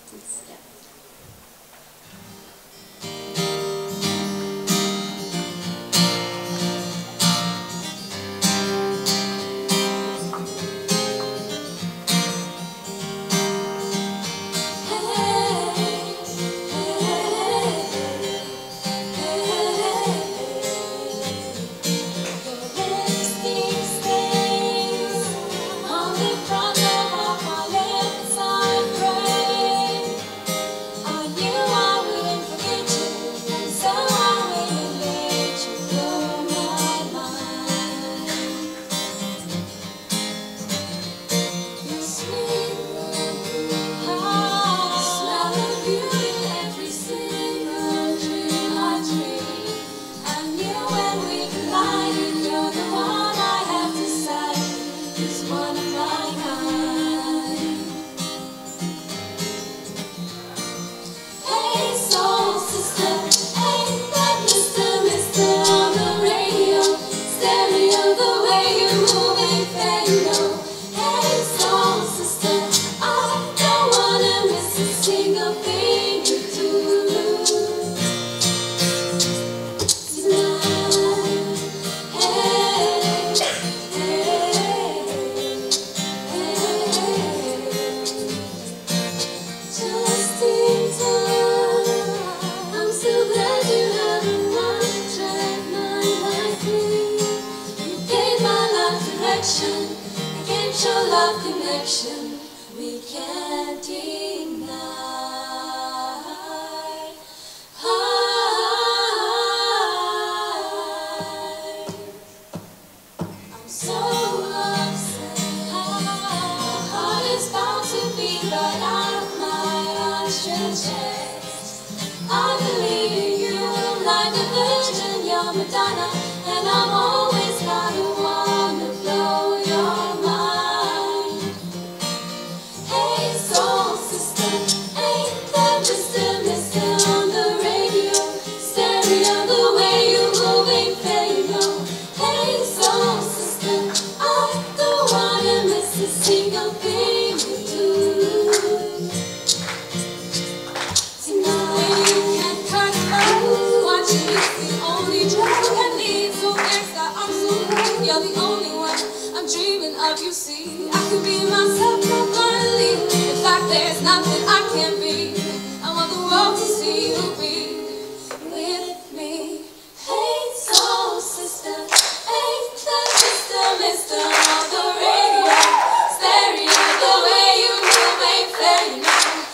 Yeah. Your love connection we can't deny. I'm so upset. My heart is bound to beat right out of my outstretched chest. I believe in you like a virgin, you're Madonna, and I'm always gonna wanna blow your mind. Single thing to do. Tonight you can't cut close. Watching is the only drug I need. So extra, I'm so good. You're the only one I'm dreaming of. You see, I could be myself, not gonna leave. In fact, there's nothing I can't be. I want the world to see you be with me. Hey, soul sister, ain't that Mr. Mister on the radio? The way you move ain't fair, you know.